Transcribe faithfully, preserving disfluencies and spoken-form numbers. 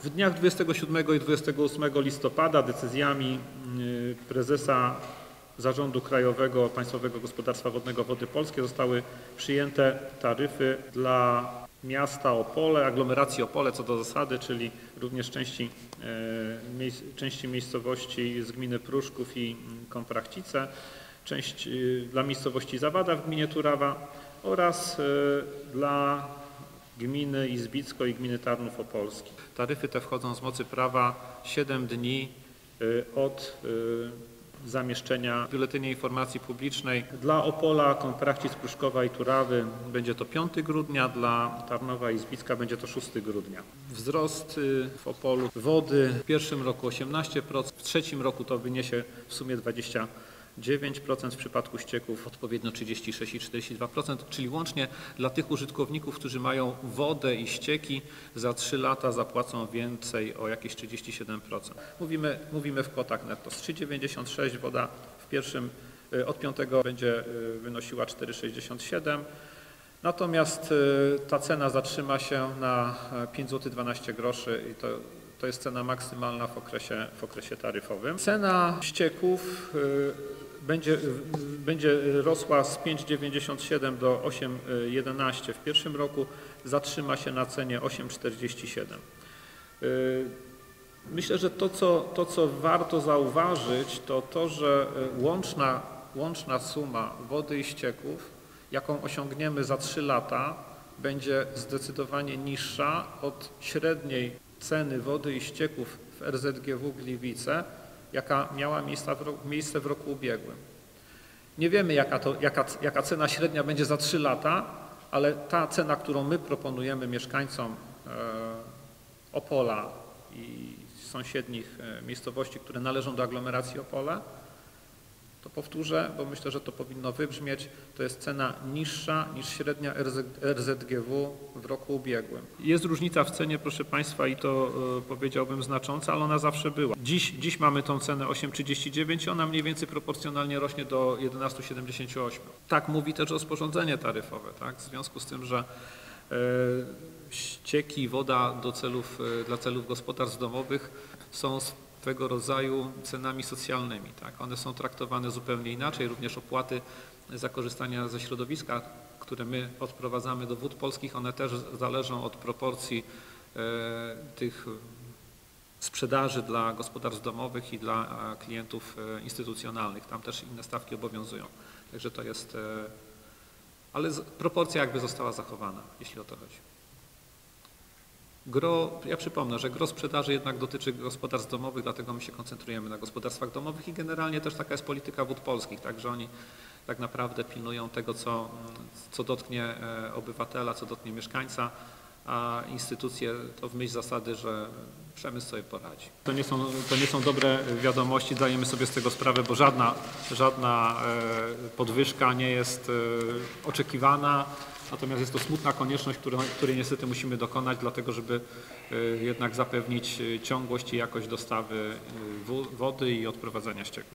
W dniach dwudziestego siódmego i dwudziestego ósmego listopada decyzjami prezesa Zarządu Krajowego Państwowego Gospodarstwa Wodnego Wody Polskie zostały przyjęte taryfy dla miasta Opole, aglomeracji Opole co do zasady, czyli również części, części miejscowości z gminy Pruszków i Komprachcice, część dla miejscowości Zawada w gminie Turawa oraz dla gminy Izbicko i gminy Tarnów Opolski. Taryfy te wchodzą z mocy prawa siedem dni od zamieszczenia w Biuletynie Informacji Publicznej. Dla Opola, Komprachcic, Pruszkowa i Turawy będzie to piątego grudnia, dla Tarnowa i Izbicka będzie to szóstego grudnia. Wzrost w Opolu wody w pierwszym roku osiemnaście procent, w trzecim roku to wyniesie w sumie dwadzieścia dziewięć procent, w przypadku ścieków odpowiednio trzydzieści sześć i czterdzieści dwa procent, czyli łącznie dla tych użytkowników, którzy mają wodę i ścieki, za trzy lata zapłacą więcej o jakieś trzydzieści siedem procent. Mówimy, mówimy w kwotach netto. Z trzy dziewięćdziesiąt sześć woda w pierwszym, od piątego będzie wynosiła cztery sześćdziesiąt siedem, natomiast ta cena zatrzyma się na pięć złotych dwanaście groszy i to To jest cena maksymalna w okresie, w okresie taryfowym. Cena ścieków będzie, będzie rosła z pięć dziewięćdziesiąt siedem do osiem jedenaście w pierwszym roku, zatrzyma się na cenie osiem czterdzieści siedem. Myślę, że to co, to, co warto zauważyć, to to, że łączna, łączna suma wody i ścieków, jaką osiągniemy za trzy lata, będzie zdecydowanie niższa od średniej ceny wody i ścieków w R Z G W Gliwice, jaka miała miejsce w roku ubiegłym. Nie wiemy, jaka, to, jaka, jaka cena średnia będzie za trzy lata, ale ta cena, którą my proponujemy mieszkańcom Opola i sąsiednich miejscowości, które należą do aglomeracji Opole, to powtórzę, bo myślę, że to powinno wybrzmieć, to jest cena niższa niż średnia R Z G W w roku ubiegłym. Jest różnica w cenie, proszę Państwa, i to e, powiedziałbym znacząca, ale ona zawsze była. Dziś, dziś mamy tą cenę osiem trzydzieści dziewięć i ona mniej więcej proporcjonalnie rośnie do jedenaście siedemdziesiąt osiem. Tak mówi też rozporządzenie taryfowe, tak? W związku z tym, że e, ścieki, woda do celów, e, dla celów gospodarstw domowych są swego rodzaju cenami socjalnymi. Tak? One są traktowane zupełnie inaczej, również opłaty za korzystanie ze środowiska, które my odprowadzamy do Wód Polskich, one też zależą od proporcji e, tych sprzedaży dla gospodarstw domowych i dla klientów instytucjonalnych. Tam też inne stawki obowiązują. Także to jest, e, ale z, proporcja jakby została zachowana, jeśli o to chodzi. Gro, ja przypomnę, że gro sprzedaży jednak dotyczy gospodarstw domowych, dlatego my się koncentrujemy na gospodarstwach domowych i generalnie też taka jest polityka Wód Polskich, także oni tak naprawdę pilnują tego, co, co dotknie obywatela, co dotknie mieszkańca, a instytucje to w myśl zasady, że przemysł sobie poradzi. To nie są, to nie są dobre wiadomości, zdajemy sobie z tego sprawę, bo żadna, żadna podwyżka nie jest oczekiwana. Natomiast jest to smutna konieczność, której niestety musimy dokonać, dlatego żeby jednak zapewnić ciągłość i jakość dostawy wody i odprowadzania ścieków.